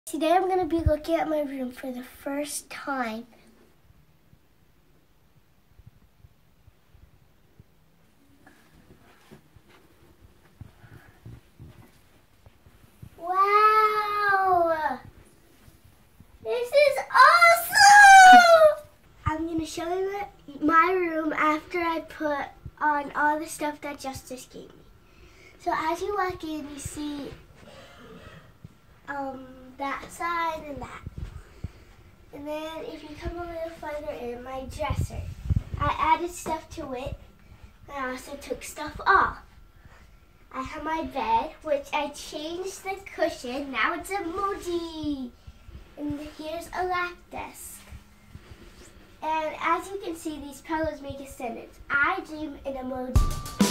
Today I'm going to be looking at my room for the first time. Wow! This is awesome! I'm going to show you my room after I put on all the stuff that Justice gave me. So as you walk in, you see that side and that. And then if you come a little further in, my dresser. I added stuff to it, and I also took stuff off. I have my bed, which I changed the cushion. Now it's emoji. And here's a lap desk. And as you can see, these pillows make a sentence. I dream an emoji.